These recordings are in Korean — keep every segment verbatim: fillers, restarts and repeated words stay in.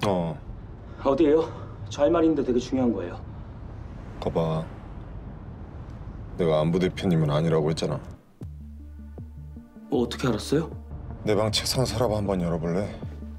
어. 어디에요? 저 할 말인데 되게 중요한 거예요. 가봐. 내가 안부 대표님은 아니라고 했잖아. 뭐 어떻게 알았어요? 내 방 책상 서랍 한번 열어볼래?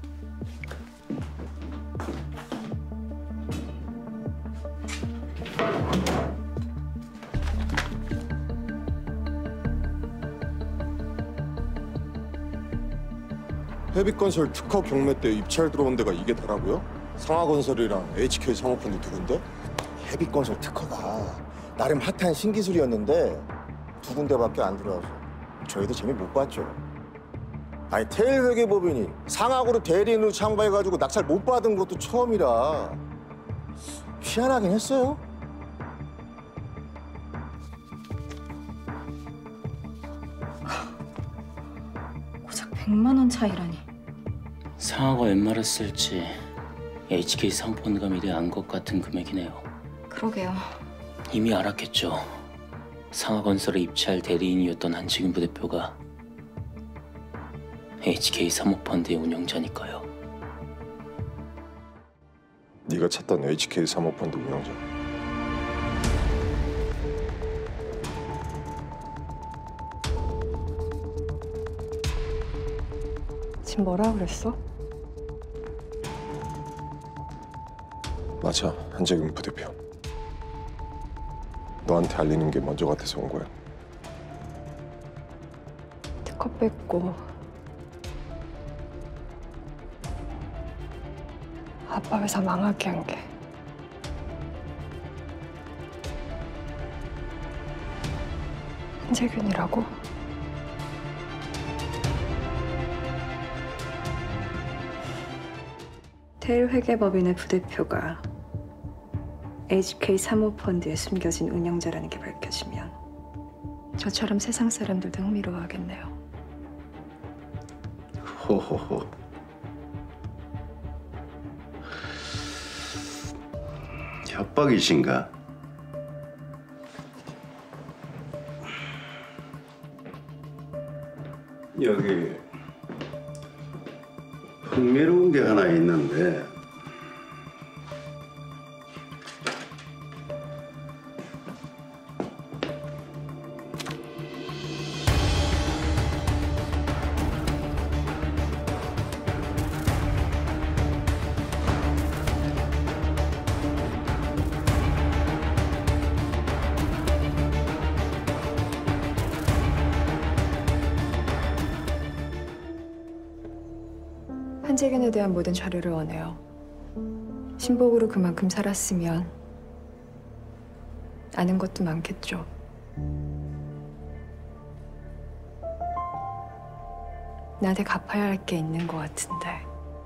헤비건설 특허 경매 때 입찰 들어온 데가 이게 다라고요? 상하건설이랑 에이치케이 사모펀드 두 군데? 헤비건설 특허가 나름 핫한 신기술이었는데 두 군데밖에 안 들어와서 저희도 재미 못 봤죠. 아니 테일 회계법인이 상하그룹 대리인으로 창구해가지고 낙찰 못 받은 것도 처음이라 희한하긴 했어요. 고작 백만 원 차이라니. 상하가 웬말했을지 에이치케이 사모펀드가 미리 안 것 같은 금액이네요. 그러게요. 이미 알았겠죠. 상하건설의 입찰 대리인이었던 한지근 부대표가 에이치케이 사모펀드의 운영자니까요. 네가 찾던 에이치케이 사모펀드 운영자. 지금 뭐라 그랬어? 맞아, 한재균 부대표. 너한테 알리는 게 먼저 같아서 온 거야. 특허 뺏고 아빠 회사 망하게 한 게 한재균이라고? 테일 회계법인의 부대표가 에이치케이 사모펀드에 숨겨진 운영자라는 게 밝혀지면 저처럼 세상 사람들도 흥미로워하겠네요. 호호호. 협박이신가? 여기 흥미로운 게 하나 있는데 한재균에 대한 모든 자료를 원해요. 신복으로 그만큼 살았으면 아는 것도 많겠죠. 나한테 갚아야 할 게 있는 것 같은데.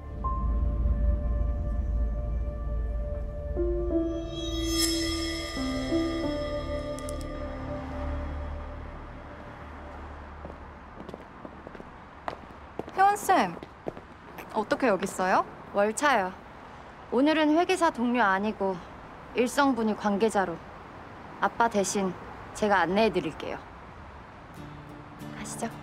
혜원쌤, 어떻게 여기 있어요? 월차요. 오늘은 회계사 동료 아니고 일성분위 관계자로. 아빠 대신 제가 안내해드릴게요. 가시죠.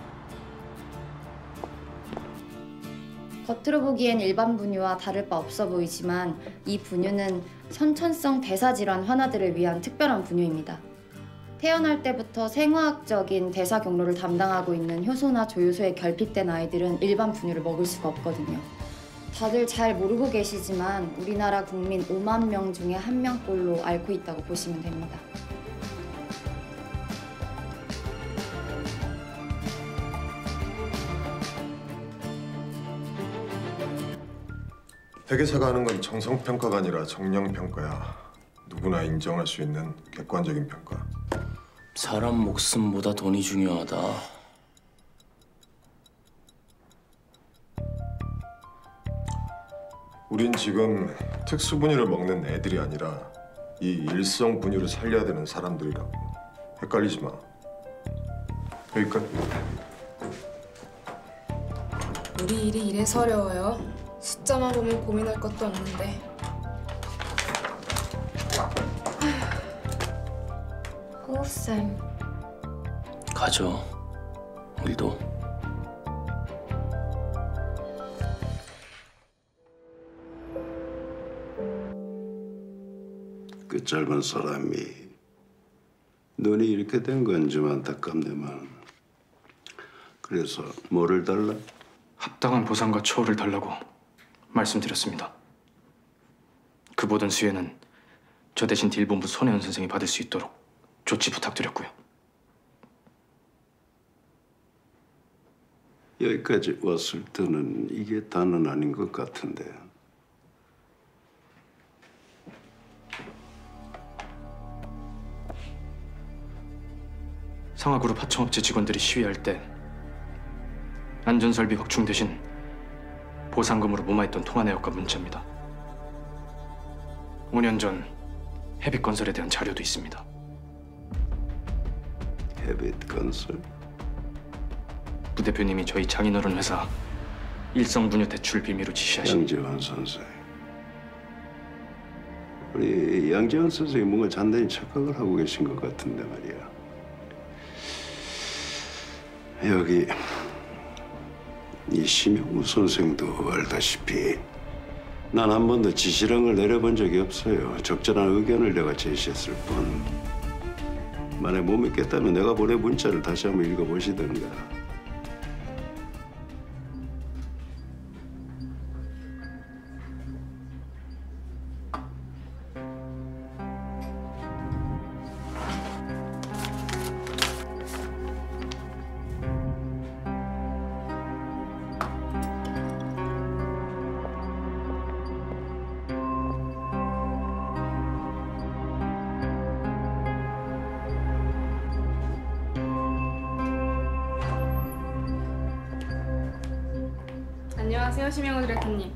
겉으로 보기엔 일반 분유와 다를 바 없어 보이지만 이 분유는 선천성 대사질환 환아들을 위한 특별한 분유입니다. 태어날 때부터 생화학적인 대사 경로를 담당하고 있는 효소나 조효소에 결핍된 아이들은 일반 분유를 먹을 수가 없거든요. 다들 잘 모르고 계시지만 우리나라 국민 오만 명 중에 한 명꼴로 앓고 있다고 보시면 됩니다. 회계사가 하는 건 정성평가가 아니라 정량평가야. 누구나 인정할 수 있는 객관적인 평가. 사람 목숨보다 돈이 중요하다. 우린 지금 특수 분유를 먹는 애들이 아니라 이 일성 분유를 살려야 되는 사람들이라고. 헷갈리지 마. 여기까지. 우리 일이 이래서 어려워요. 숫자만 보면 고민할 것도 없는데. 호우쌤. 가죠. 우리도. 그 젊은 사람이 눈이 이렇게 된 건 좀 안타깝네만. 그래서 뭐를 달라? 합당한 보상과 처우를 달라고 말씀드렸습니다. 그 모든 수혜는 저 대신 딜본부 손혜원 선생이 받을 수 있도록 조치 부탁드렸고요. 여기까지 왔을 때는 이게 다는 아닌 것 같은데. 상하그룹 하청업체 직원들이 시위할 때 안전설비 확충 대신 보상금으로 무마했던 통화 내역과 문자입니다. 오 년 전 해빛건설에 대한 자료도 있습니다. 해빛건설? 부 대표님이 저희 장인어른 회사 일성분유 대출 비밀로 지시하신 양재환 선생. 우리 양재환 선생이 뭔가 단단히 착각을 하고 계신 것 같은데 말이야. 여기 이 심영우 선생도 알다시피 난 한 번도 지시령을 내려본 적이 없어요. 적절한 의견을 내가 제시했을 뿐. 만약 못 믿겠다면 내가 보낸 문자를 다시 한번 읽어보시던가. 안녕하세요, 심영우 디렉터님.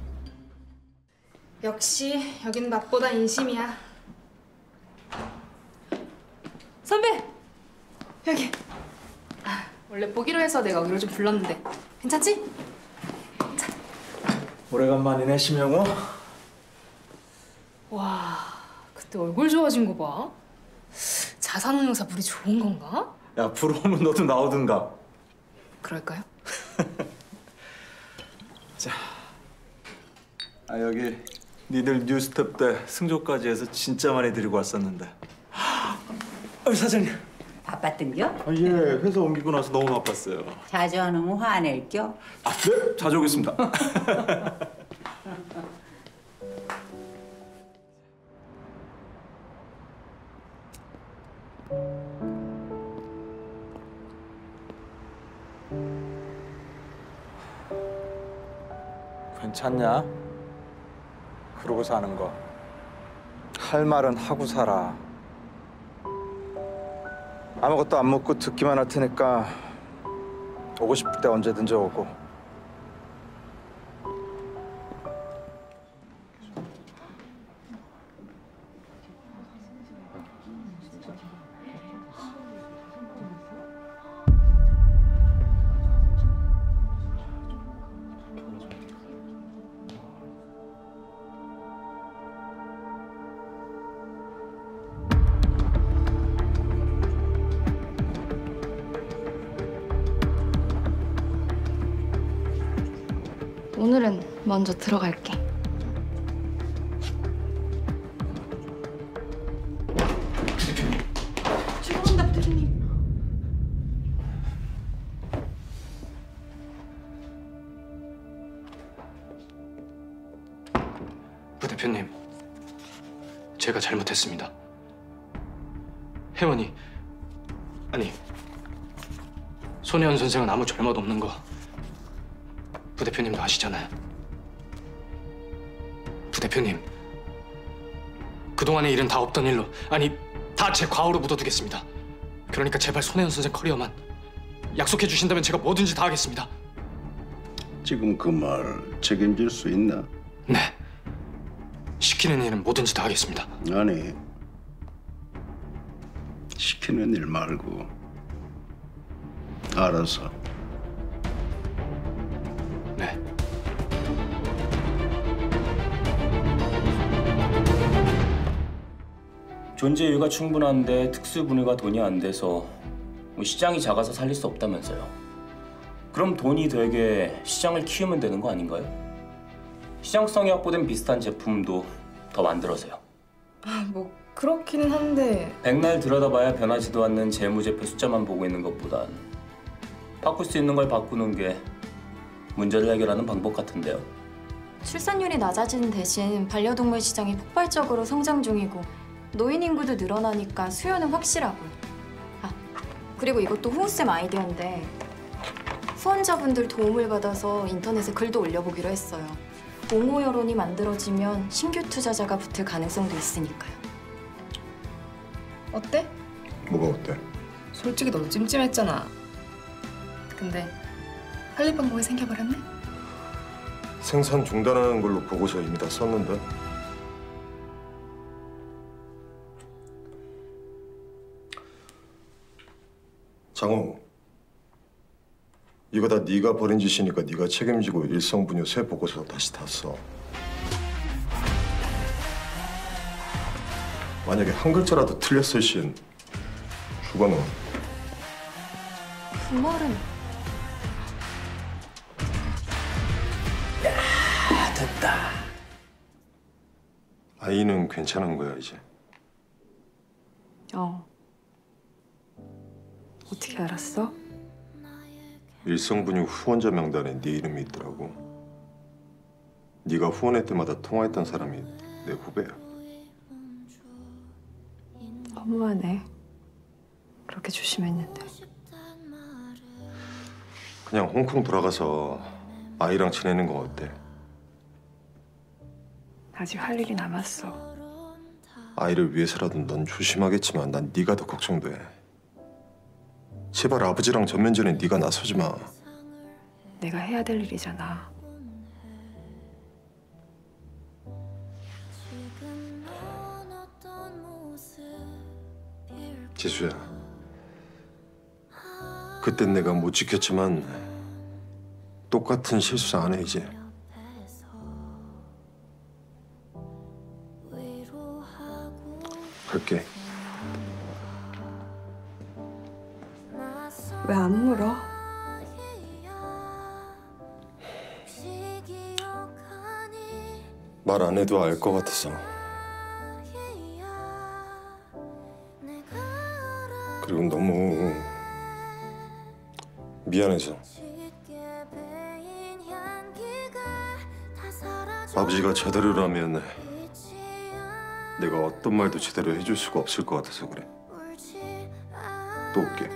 역시 여기는 맛보다 인심이야. 선배! 여기. 아, 원래 보기로 해서 내가 오기로 좀 불렀는데 괜찮지? 오래간만이네, 심영우. 와, 그때 얼굴 좋아진 거 봐. 자산운용사 물이 좋은 건가? 야, 부러우면 너도 나오든가. 그럴까요? 자, 아 여기 니들 뉴스텝 때 승조까지 해서 진짜 많이 데리고 왔었는데. 어, 사장님. 바빴던겨? 아, 예, 회사 옮기고 나서 너무 바빴어요. 자주 안 오면 화낼겨? 아, 네, 자주 오겠습니다. 괜찮냐? 그러고 사는 거. 할 말은 하고 살아. 아무것도 안 먹고 듣기만 할 테니까 오고 싶을 때 언제든지 오고. 오늘은 먼저 들어갈게. 죄송합니다, 부대표님. 부대표님, 제가 잘못했습니다. 혜원이, 아니, 손혜원 선생은 아무 잘못 없는 거 부대표님도 아시잖아요. 부대표님, 그동안의 일은 다 없던 일로, 아니, 다 제 과오로 묻어두겠습니다. 그러니까 제발 손혜원 선생 커리어만 약속해 주신다면 제가 뭐든지 다 하겠습니다. 지금 그 말 책임질 수 있나? 네, 시키는 일은 뭐든지 다 하겠습니다. 아니, 시키는 일 말고 알아서. 네. 존재 이유가 충분한데 특수 분야가 돈이 안 돼서 뭐 시장이 작아서 살릴 수 없다면서요. 그럼 돈이 되게 시장을 키우면 되는 거 아닌가요? 시장성이 확보된 비슷한 제품도 더 만들어서요. 아, 뭐 그렇기는 한데 백날 들여다봐야 변하지도 않는 재무제표 숫자만 보고 있는 것보단 바꿀 수 있는 걸 바꾸는 게 문제를 해결하는 방법 같은데요. 출산율이 낮아지는 대신 반려동물 시장이 폭발적으로 성장 중이고 노인 인구도 늘어나니까 수요는 확실하고요. 아, 그리고 이것도 호우쌤 아이디어인데 후원자분들 도움을 받아서 인터넷에 글도 올려보기로 했어요. 옹호 여론이 만들어지면 신규 투자자가 붙을 가능성도 있으니까요. 어때? 뭐가 어때? 솔직히 너도 찜찜했잖아. 근데 살릴 방법이 생겨버렸네? 생산 중단하는 걸로 보고서 이미 다 썼는데. 장호, 이거 다 네가 벌인 짓이니까 네가 책임지고 일성분유 새 보고서 다시 다 써. 만약에 한 글자라도 틀렸을 시엔 죽어 너. 그 말은 야, 됐다. 아이는 괜찮은 거야 이제. 어. 어떻게 알았어? 일성분유 후원자 명단에 네 이름이 있더라고. 네가 후원회 때마다 통화했던 사람이 내 후배야. 너무하네. 그렇게 조심했는데. 그냥 홍콩 돌아가서 아이랑 지내는 거 어때? 아직 할 일이 남았어. 아이를 위해서라도 넌 조심하겠지만 난 네가 더 걱정돼. 제발 아버지랑 전면전에 네가 나서지 마. 내가 해야 될 일이잖아. 지수야, 그땐 내가 못 지켰지만 똑같은 실수 안 해 이제. 갈게. 왜 안 물어? 말 안 해도 알 것 같아서. 그리고 너무 미안해서. 아버지가 제대로라면 내가 어떤 말도 제대로 해줄 수가 없을 것 같아서 그래. 또 올게.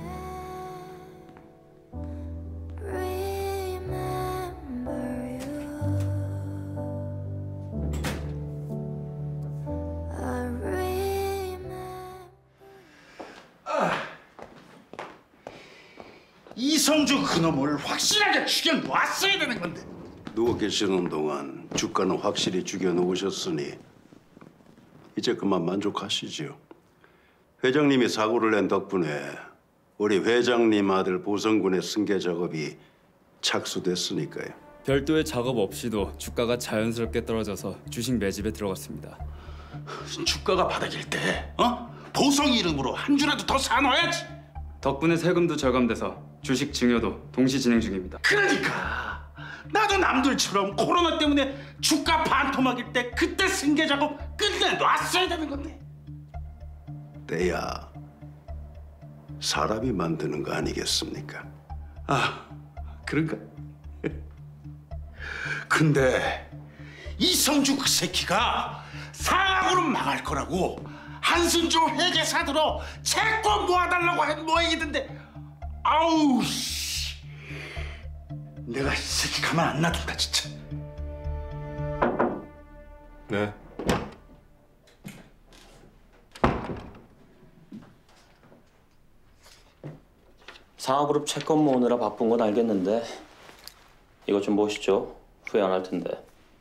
이성주 그놈을 확실하게 죽여놓았어야 되는 건데. 누워 계시는 동안 주가는 확실히 죽여놓으셨으니 이제 그만 만족하시죠. 회장님이 사고를 낸 덕분에 우리 회장님 아들 보성군의 승계 작업이 착수됐으니까요. 별도의 작업 없이도 주가가 자연스럽게 떨어져서 주식 매집에 들어갔습니다. 주가가 바닥일 때 어? 보성 이름으로 한 주라도 더 사놔야지. 덕분에 세금도 절감돼서 주식 증여도 동시 진행 중입니다. 그러니까 나도 남들처럼 코로나 때문에 주가 반토막일 때 그때 승계 작업 끝내놨어야 되는 건데. 때야 사람이 만드는 거 아니겠습니까? 아, 그런가? 근데 이성주 그 새끼가 상학으로 망할 거라고 한승조 회계사 들어 채권 모아달라고 한 모양이던데. 아우 씨, 내가 이 새끼 가만 안 놔둔다 진짜. 네. 상하그룹 채권 모으느라 바쁜 건 알겠는데 이것 좀 보시죠. 후회 안 할 텐데.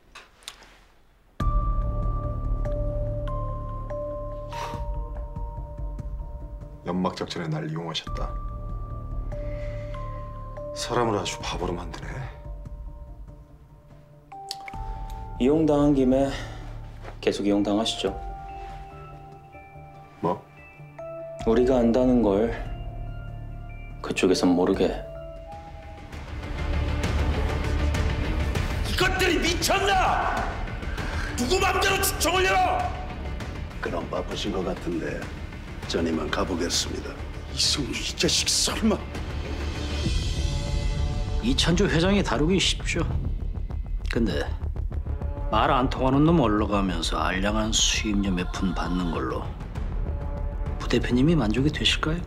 연막 작전에 날 이용하셨다. 사람을 아주 바보로 만드네. 이용당한 김에 계속 이용당하시죠. 뭐? 우리가 안다는 걸 그쪽에선 모르게. 이것들이 미쳤나? 누구 맘대로 추첨을 열어? 그럼 바쁘신 것 같은데 전 이만 가보겠습니다. 이성주 이 자식 설마. 이찬주 회장이 다루기 쉽죠. 근데 말 안 통하는 놈 올라가면서 알량한 수입료 몇 푼 받는 걸로 부대표님이 만족이 되실까요?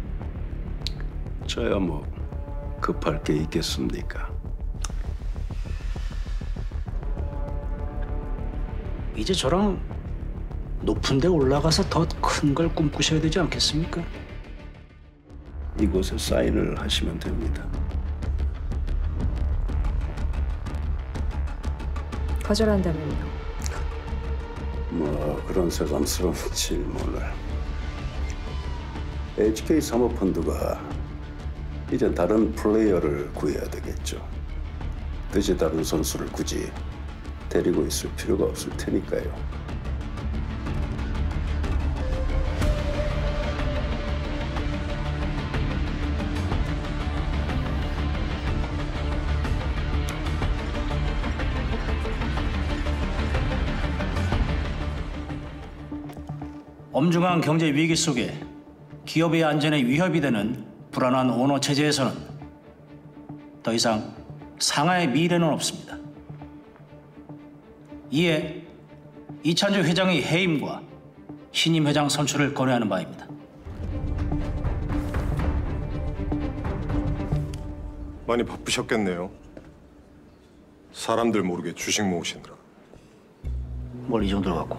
저야 뭐 급할 게 있겠습니까? 이제 저랑 높은 데 올라가서 더 큰 걸 꿈꾸셔야 되지 않겠습니까? 이곳에 사인을 하시면 됩니다. 거절한다면요? 뭐 그런 새삼스러운 질문을. 에이치케이 사모펀드가 이젠 다른 플레이어를 구해야 되겠죠. 뜻이 다른 선수를 굳이 데리고 있을 필요가 없을 테니까요. 엄중한 경제 위기 속에 기업의 안전에 위협이 되는 불안한 오너 체제에서는 더 이상 상하의 미래는 없습니다. 이에 이찬주 회장의 해임과 신임 회장 선출을 고려하는 바입니다. 많이 바쁘셨겠네요. 사람들 모르게 주식 모으시느라. 뭘 이 정도로 갖고?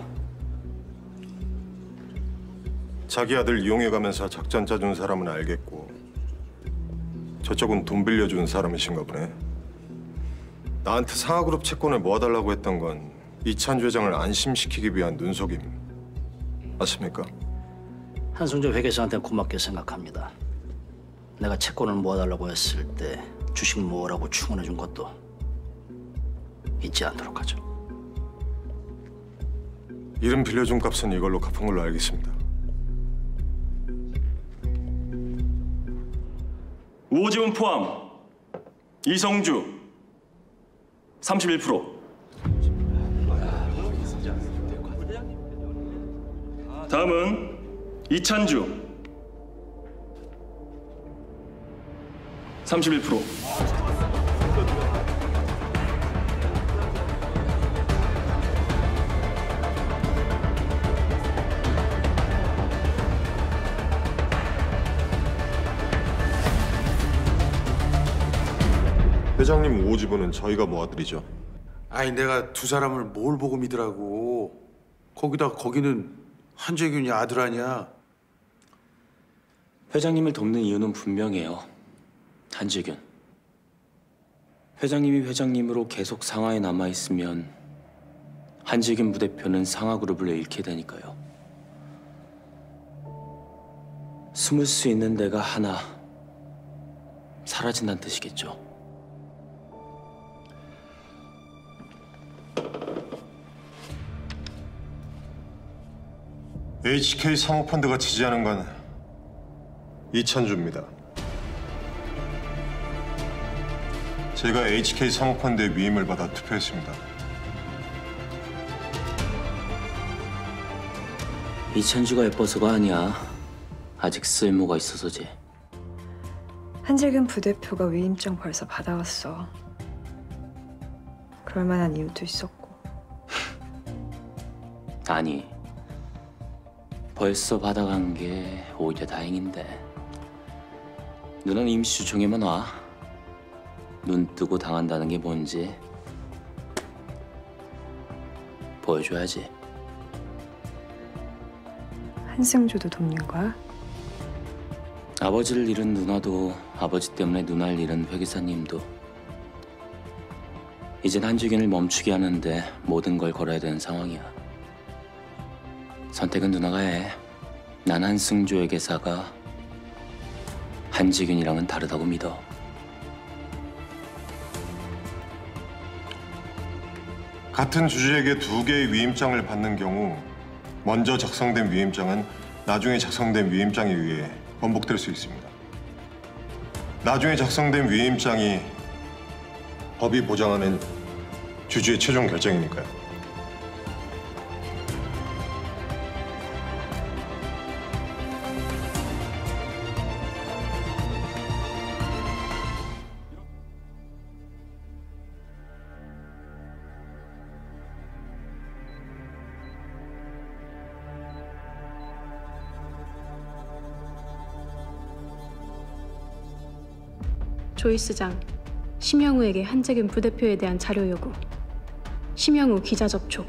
자기 아들 이용해가면서 작전 짜준 사람은 알겠고 저쪽은 돈 빌려준 사람이신가 보네. 나한테 상하그룹 채권을 모아달라고 했던 건 이찬주 회장을 안심시키기 위한 눈속임 맞습니까? 한승조 회계사한테 고맙게 생각합니다. 내가 채권을 모아달라고 했을 때 주식 모으라고 충원해준 것도 잊지 않도록 하죠. 이름 빌려준 값은 이걸로 갚은 걸로 알겠습니다. 우호지분 포함 이성주 삼십일 퍼센트. 다음은 이찬주 삼십일 퍼센트. 회장님 오지분은 저희가 모아드리죠. 아니 내가 두 사람을 뭘 보고 믿으라고. 거기다 거기는 한재균이 아들 아니야. 회장님을 돕는 이유는 분명해요. 한재균. 회장님이 회장님으로 계속 상하에 남아있으면 한재균 부대표는 상하그룹을 잃게 되니까요. 숨을 수 있는 데가 하나 사라진다는 뜻이겠죠. 에이치케이 사모펀드가 지지하는 건 이찬주입니다. 제가 에이치케이 사모펀드의 위임을 받아 투표했습니다. 이찬주가 예뻐서가 아니야. 아직 쓸모가 있어서지. 한재균 부대표가 위임장 벌써 받아왔어. 그럴 만한 이유도 있었고. 아니, 벌써 받아간 게 오히려 다행인데. 누나는 임시 주총에만 와. 눈 뜨고 당한다는 게 뭔지 보여줘야지. 한승주도 돕는 거야? 아버지를 잃은 누나도 아버지 때문에 누나를 잃은 회계사님도 이젠 한재균을 멈추게 하는데 모든 걸 걸어야 되는 상황이야. 선택은 누나가 해. 난 한승조 회계사가 한재균이랑은 다르다고 믿어. 같은 주주에게 두 개의 위임장을 받는 경우 먼저 작성된 위임장은 나중에 작성된 위임장에 의해 번복될 수 있습니다. 나중에 작성된 위임장이 법이 보장하는 주주의 최종 결정이니까요. 조이스장, 심영우에게 한재균 부대표에 대한 자료 요구. 심영우 기자 접촉.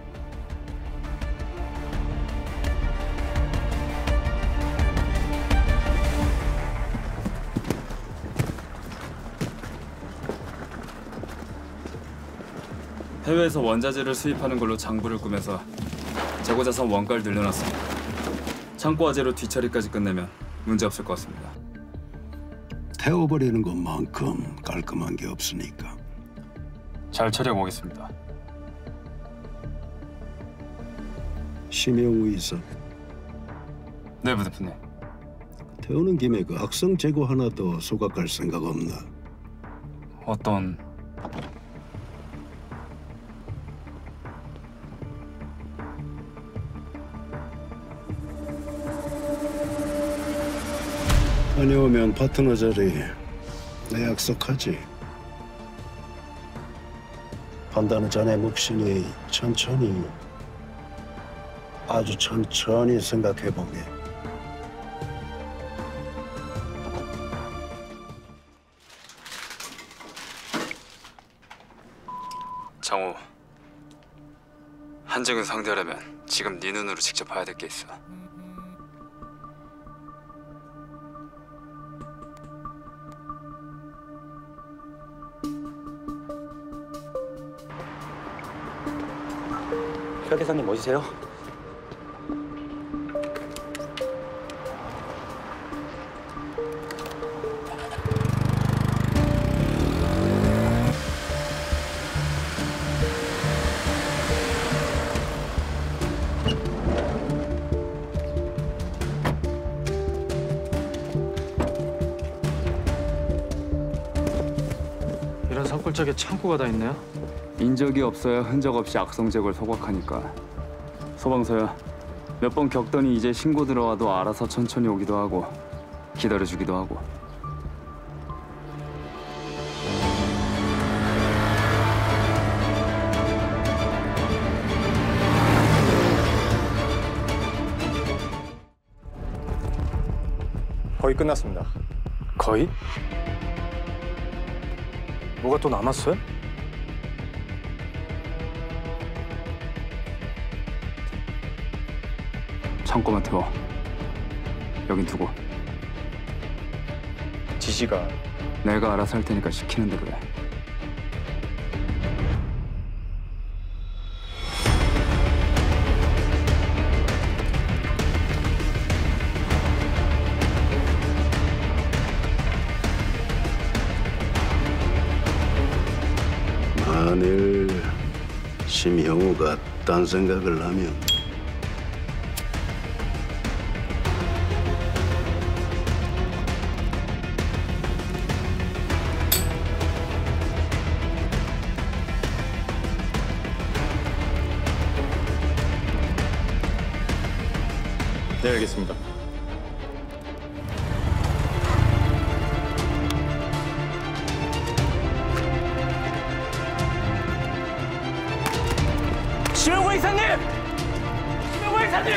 해외에서 원자재를 수입하는 걸로 장부를 꾸며서 재고자산 원가를 늘려놨습니다. 창고 화재로 뒷처리까지 끝내면 문제 없을 것 같습니다. 태워버리는 것만큼 깔끔한 게 없으니까. 잘 처리해 보겠습니다. 심영우 있어? 네, 부대표님. 태우는 김에 그 악성 재고 하나 더 소각할 생각 없나? 어떤... 다녀오면 파트너 자리 내 약속하지. 판단은 자네 몫이니 천천히, 아주 천천히 생각해보게. 장호, 한재균 상대하려면 지금 네 눈으로 직접 봐야 될 게 있어. 표 대사님 어디세요? 이런 산골짜기에 창고가 다 있네요. 인적이 없어야 흔적 없이 악성 재고를 소각하니까. 소방서야, 몇 번 겪더니 이제 신고 들어와도 알아서 천천히 오기도 하고 기다려주기도 하고. 거의 끝났습니다. 거의? 뭐가 또 남았어요? 창고만 태워. 여긴 두고. 지시가... 내가 알아서 할 테니까 시키는데 그래. 만일 심형우가 딴 생각을 하면 네, 알겠습니다. 심영구 이사님! 심영구 이사님!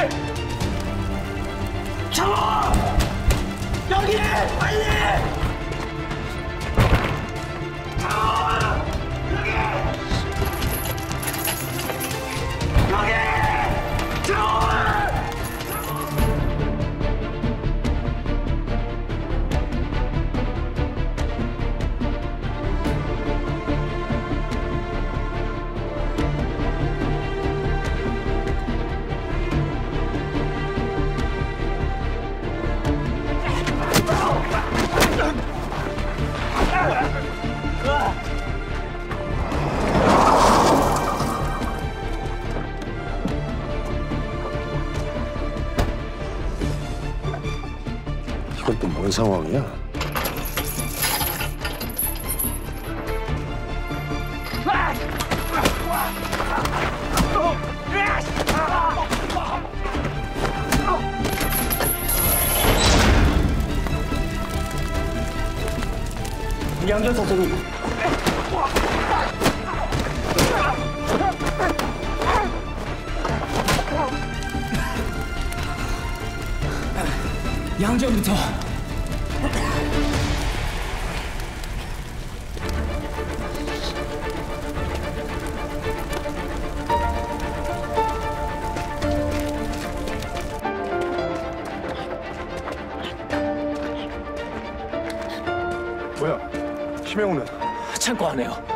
장호! 여기! 빨리! 장호! 여기! 여기! 장호! 이건 또 뭔 상황이야? 양전 선생님. 양전부터. 참고 안 해요.